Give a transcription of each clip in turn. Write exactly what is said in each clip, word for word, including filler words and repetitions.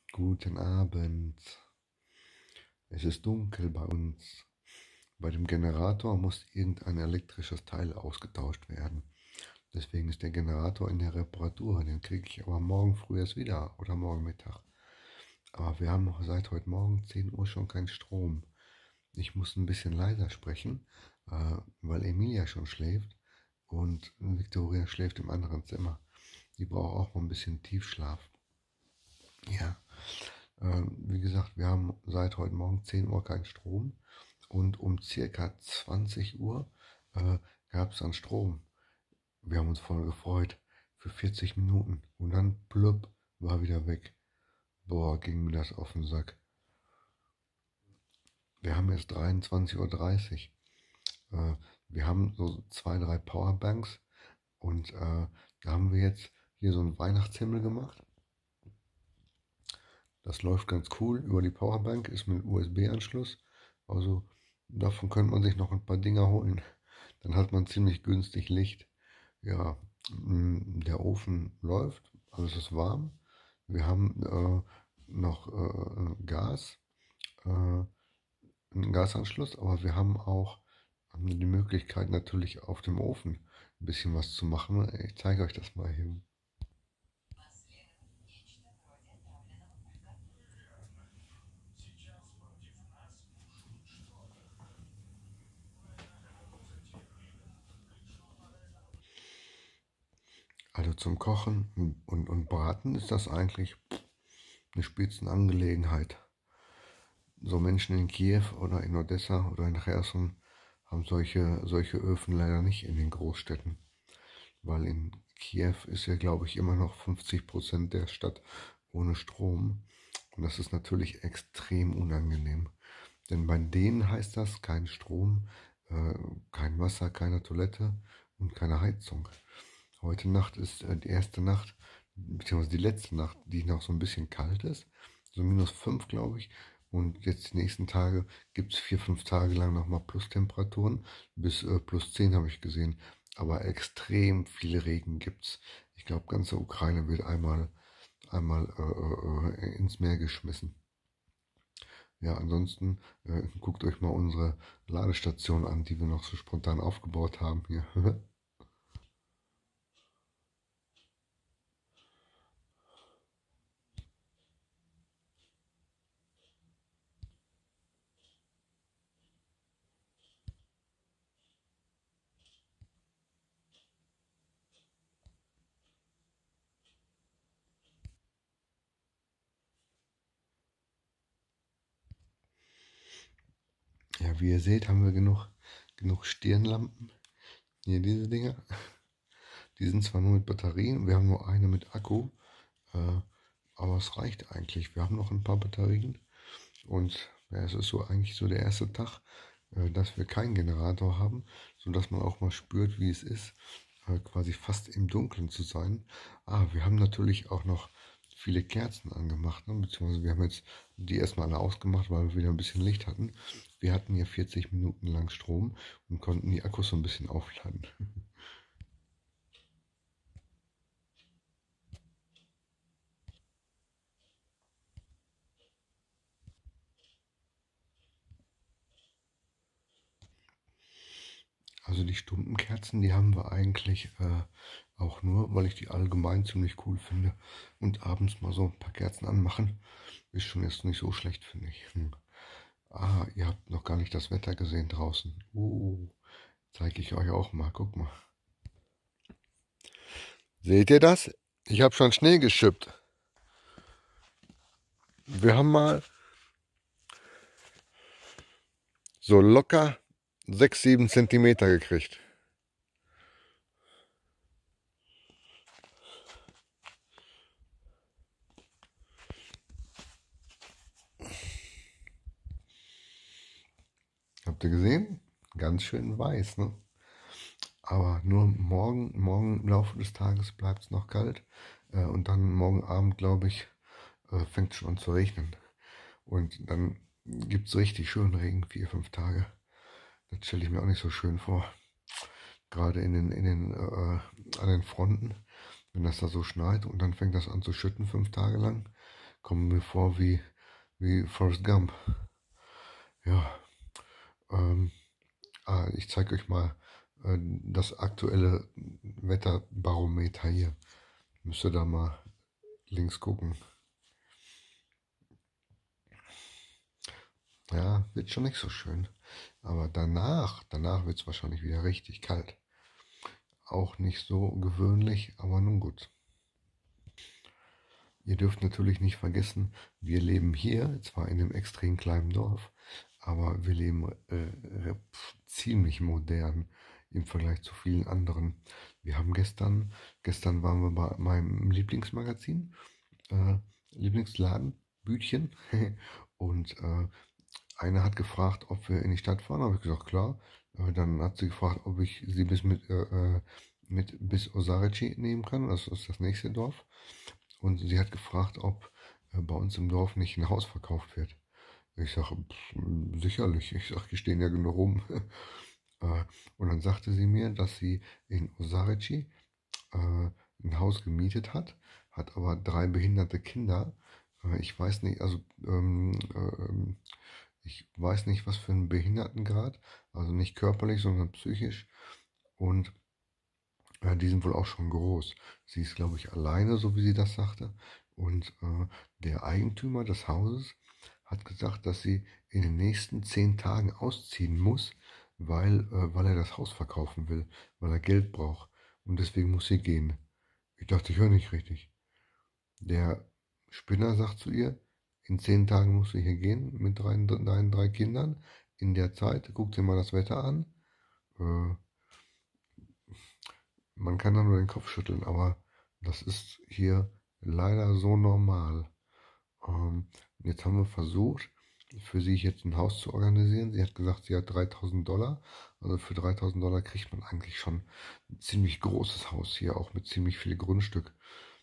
Guten Abend. Es ist dunkel bei uns. Bei dem Generator muss irgendein elektrisches Teil ausgetauscht werden. Deswegen ist der Generator in der Reparatur. Den kriege ich aber morgen früh erst wieder oder morgen Mittag. Aber wir haben noch seit heute Morgen zehn Uhr schon keinen Strom. Ich muss ein bisschen leiser sprechen, äh, weil Emilia schon schläft und Victoria schläft im anderen Zimmer. Die braucht auch mal ein bisschen Tiefschlaf. Ja. Äh, wie gesagt, wir haben seit heute Morgen zehn Uhr keinen Strom und um circa zwanzig Uhr äh, gab es dann Strom. Wir haben uns voll gefreut für vierzig Minuten und dann blub, war wieder weg. Boah, ging mir das auf den Sack. Wir haben jetzt dreiundzwanzig Uhr dreißig. Äh, wir haben so zwei, drei Powerbanks und äh, da haben wir jetzt hier so einen Weihnachtshimmel gemacht. Das läuft ganz cool über die Powerbank, ist mit U S B-Anschluss. Also davon könnte man sich noch ein paar Dinger holen. Dann hat man ziemlich günstig Licht. Ja, mm, der Ofen läuft, alles ist warm. Wir haben äh, noch äh, Gas, äh, einen Gasanschluss, aber wir haben auch ähm, die Möglichkeit natürlich auf dem Ofen ein bisschen was zu machen. Ich zeige euch das mal hier. Also zum Kochen und, und Braten ist das eigentlich eine Spitzenangelegenheit. So Menschen in Kiew oder in Odessa oder in Cherson haben solche, solche Öfen leider nicht in den Großstädten. Weil in Kiew ist ja, glaube ich, immer noch fünfzig Prozent der Stadt ohne Strom. Und das ist natürlich extrem unangenehm. Denn bei denen heißt das kein Strom, äh, kein Wasser, keine Toilette und keine Heizung. Heute Nacht ist äh, die erste Nacht, beziehungsweise die letzte Nacht, die noch so ein bisschen kalt ist. So minus fünf, glaube ich. Und jetzt die nächsten Tage gibt es vier, fünf Tage lang nochmal Plustemperaturen. Bis äh, plus zehn habe ich gesehen. Aber extrem viel Regen gibt es. Ich glaube, ganze Ukraine wird einmal, einmal äh, äh, ins Meer geschmissen. Ja, ansonsten äh, guckt euch mal unsere Ladestation an, die wir noch so spontan aufgebaut haben hier. Ja, wie ihr seht, haben wir genug, genug Stirnlampen. Hier diese Dinger. Die sind zwar nur mit Batterien, wir haben nur eine mit Akku, äh, aber es reicht eigentlich. Wir haben noch ein paar Batterien und ja, es ist so eigentlich so der erste Tag, äh, dass wir keinen Generator haben, sodass man auch mal spürt, wie es ist, äh, quasi fast im Dunkeln zu sein. Ah, wir haben natürlich auch noch viele Kerzen angemacht, ne? Beziehungsweise wir haben jetzt die erstmal alle ausgemacht, weil wir wieder ein bisschen Licht hatten. Wir hatten ja vierzig Minuten lang Strom und konnten die Akkus so ein bisschen aufladen. Also die Stumpenkerzen, die haben wir eigentlich äh, auch nur, weil ich die allgemein ziemlich cool finde. Und abends mal so ein paar Kerzen anmachen, ist schon jetzt nicht so schlecht, finde ich. Hm. Ah, ihr habt noch gar nicht das Wetter gesehen draußen. Uh, zeige ich euch auch mal. Guck mal. Seht ihr das? Ich habe schon Schnee geschippt. Wir haben mal so locker sechs, sieben Zentimeter gekriegt. Habt ihr gesehen? Ganz schön weiß, ne? Aber nur morgen, morgen im Laufe des Tages bleibt es noch kalt. Äh, und dann morgen Abend, glaube ich, äh, fängt es schon an zu regnen. Und dann gibt es richtig schönen Regen, vier, fünf Tage. Das stelle ich mir auch nicht so schön vor. Gerade in den, in den, äh, an den Fronten, wenn das da so schneit und dann fängt das an zu schütten fünf Tage lang. komme mir vor wie, wie Forrest Gump. Ja, ähm, ah, ich zeige euch mal äh, das aktuelle Wetterbarometer hier. Müsst ihr da mal links gucken. Ja, wird schon nicht so schön. Aber danach, danach wird es wahrscheinlich wieder richtig kalt. Auch nicht so gewöhnlich, aber nun gut. Ihr dürft natürlich nicht vergessen, wir leben hier, zwar in einem extrem kleinen Dorf, aber wir leben äh, ziemlich modern im Vergleich zu vielen anderen. Wir haben gestern, gestern waren wir bei meinem Lieblingsmagazin, äh, Lieblingsladen, Bütchen, und äh, einer hat gefragt, ob wir in die Stadt fahren. Habe ich gesagt, klar. Äh, Dann hat sie gefragt, ob ich sie bis mit, äh, äh, mit bis Osarici nehmen kann. Das ist das nächste Dorf. Und sie hat gefragt, ob äh, bei uns im Dorf nicht ein Haus verkauft wird. Ich sage, sicherlich. Ich sage, die stehen ja genug rum. Äh, Und dann sagte sie mir, dass sie in Osarici äh, ein Haus gemietet hat, hat aber drei behinderte Kinder. Äh, Ich weiß nicht, also ähm, ähm, ich weiß nicht, was für einen Behindertengrad, also nicht körperlich, sondern psychisch. Und äh, die sind wohl auch schon groß. Sie ist, glaube ich, alleine, so wie sie das sagte. Und äh, der Eigentümer des Hauses hat gesagt, dass sie in den nächsten zehn Tagen ausziehen muss, weil, äh, weil er das Haus verkaufen will, weil er Geld braucht. Und deswegen muss sie gehen. Ich dachte, ich höre nicht richtig. Der Spinner sagt zu ihr, in zehn Tagen musst du hier gehen mit deinen, deinen drei Kindern. In der Zeit guck dir mal das Wetter an. Äh, Man kann da nur den Kopf schütteln, aber das ist hier leider so normal. Ähm, jetzt haben wir versucht, für sie jetzt ein Haus zu organisieren. Sie hat gesagt, sie hat dreitausend Dollar. Also für dreitausend Dollar kriegt man eigentlich schon ein ziemlich großes Haus hier, auch mit ziemlich viel Grundstück.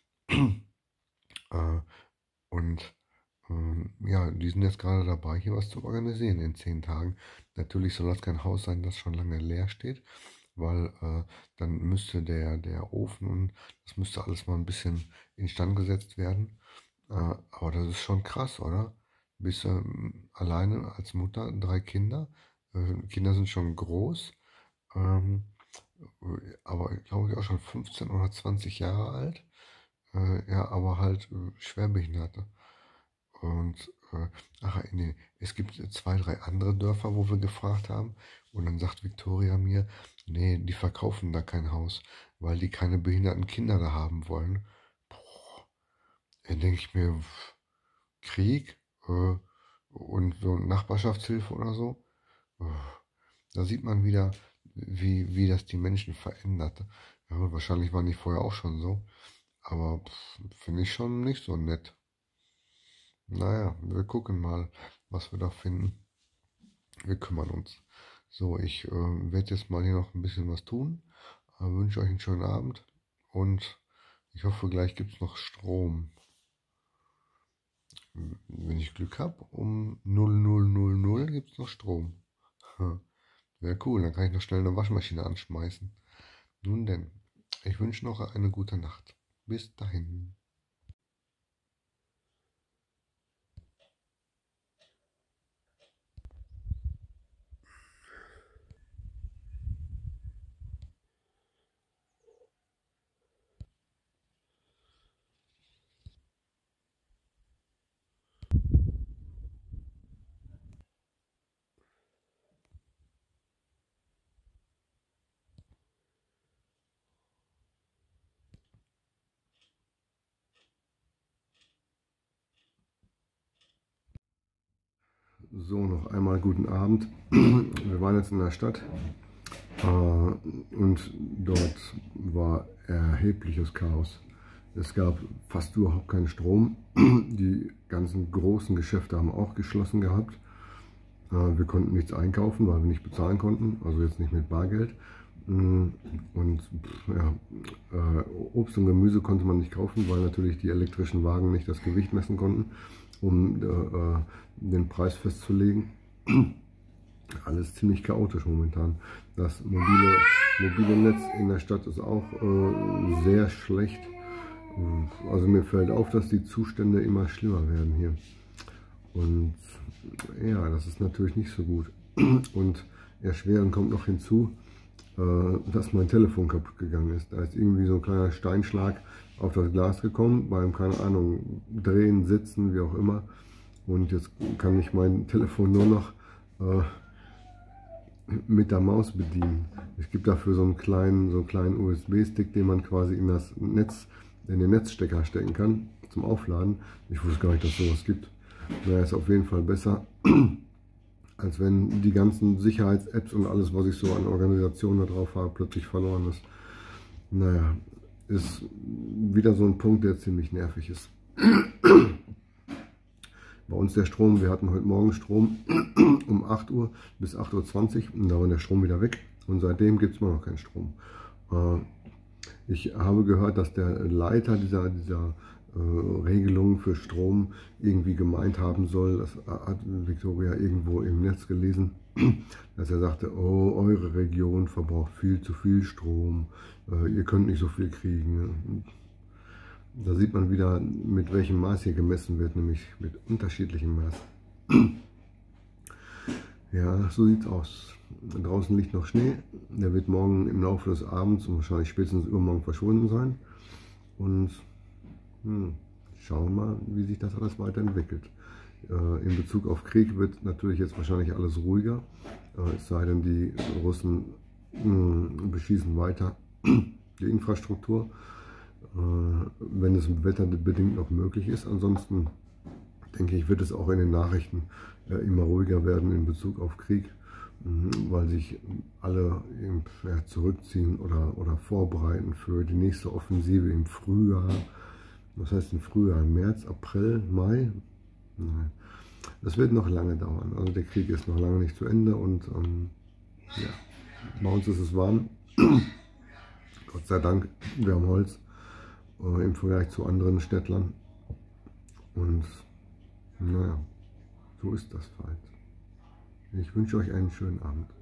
äh, und ähm, ja, die sind jetzt gerade dabei, hier was zu organisieren in zehn Tagen. Natürlich soll das kein Haus sein, das schon lange leer steht, weil äh, dann müsste der, der Ofen und das müsste alles mal ein bisschen instand gesetzt werden. Äh, aber das ist schon krass, oder? Bist du ähm, alleine als Mutter, drei Kinder. Äh, Kinder sind schon groß, ähm, aber glaube ich auch schon fünfzehn oder zwanzig Jahre alt. Äh, ja, aber halt äh, Schwerbehinderte. Und äh, ach, nee, es gibt zwei, drei andere Dörfer, wo wir gefragt haben. Und dann sagt Victoria mir, nee, die verkaufen da kein Haus, weil die keine behinderten Kinder da haben wollen. Boah, dann denke ich mir, pff, Krieg äh, und so Nachbarschaftshilfe oder so. Äh, Da sieht man wieder, wie, wie das die Menschen verändert. Ja, wahrscheinlich waren die vorher auch schon so. Aber finde ich schon nicht so nett. Naja, wir gucken mal, was wir da finden. Wir kümmern uns. So, ich äh, werde jetzt mal hier noch ein bisschen was tun. Äh, wünsche euch einen schönen Abend und ich hoffe, gleich gibt es noch Strom. Wenn ich Glück habe, um null null null null gibt es noch Strom. Wäre cool, dann kann ich noch schnell eine Waschmaschine anschmeißen. Nun denn, ich wünsche noch eine gute Nacht. Bis dahin. So, noch einmal guten Abend. Wir waren jetzt in der Stadt äh, und dort war erhebliches Chaos. Es gab fast überhaupt keinen Strom. Die ganzen großen Geschäfte haben auch geschlossen gehabt. Äh, wir konnten nichts einkaufen, weil wir nicht bezahlen konnten, also jetzt nicht mit Bargeld. Und ja, äh, Obst und Gemüse konnte man nicht kaufen, weil natürlich die elektrischen Wagen nicht das Gewicht messen konnten, um äh, den Preis festzulegen. Alles ziemlich chaotisch momentan. Das mobile, mobile Netz in der Stadt ist auch äh, sehr schlecht. Und also mir fällt auf, dass die Zustände immer schlimmer werden hier. Und ja, das ist natürlich nicht so gut. Und erschwerend kommt noch hinzu, dass mein Telefon kaputt gegangen ist. Da ist irgendwie so ein kleiner Steinschlag auf das Glas gekommen, beim, keine Ahnung, Drehen, Sitzen, wie auch immer. Und jetzt kann ich mein Telefon nur noch äh, mit der Maus bedienen. Es gibt dafür so einen kleinen, so einen kleinen U S B-Stick, den man quasi in das Netz, in den Netzstecker stecken kann, zum Aufladen. Ich wusste gar nicht, dass es sowas gibt. Naja, ist auf jeden Fall besser, als wenn die ganzen Sicherheits-Apps und alles, was ich so an Organisationen da drauf habe, plötzlich verloren ist. Naja, ist wieder so ein Punkt, der ziemlich nervig ist. Bei uns der Strom, wir hatten heute Morgen Strom um acht Uhr bis acht Uhr zwanzig und da war der Strom wieder weg und seitdem gibt es immer noch keinen Strom. Ich habe gehört, dass der Leiter dieser, dieser Regelungen für Strom irgendwie gemeint haben soll, das hat Victoria irgendwo im Netz gelesen, dass er sagte, oh, eure Region verbraucht viel zu viel Strom, ihr könnt nicht so viel kriegen. Da sieht man wieder, mit welchem Maß hier gemessen wird, nämlich mit unterschiedlichem Maß. Ja, so sieht es aus. Draußen liegt noch Schnee, der wird morgen im Laufe des Abends und wahrscheinlich spätestens übermorgen verschwunden sein. Und hm, schauen wir mal, wie sich das alles weiterentwicklt. Äh, in Bezug auf Krieg wird natürlich jetzt wahrscheinlich alles ruhiger, äh, es sei denn, die Russen mh, beschießen weiter die Infrastruktur, äh, wenn es wetterbedingt noch möglich ist. Ansonsten denke ich, wird es auch in den Nachrichten äh, immer ruhiger werden in Bezug auf Krieg, mh, weil sich alle eben, ja, zurückziehen oder, oder vorbereiten für die nächste Offensive im Frühjahr. Was heißt im Frühjahr? März, April, Mai? Nein. Das wird noch lange dauern. Also der Krieg ist noch lange nicht zu Ende und ähm, ja, bei uns ist es warm. Gott sei Dank, wir haben Holz äh, im Vergleich zu anderen Städtlern. Und naja, so ist das halt. Ich wünsche euch einen schönen Abend.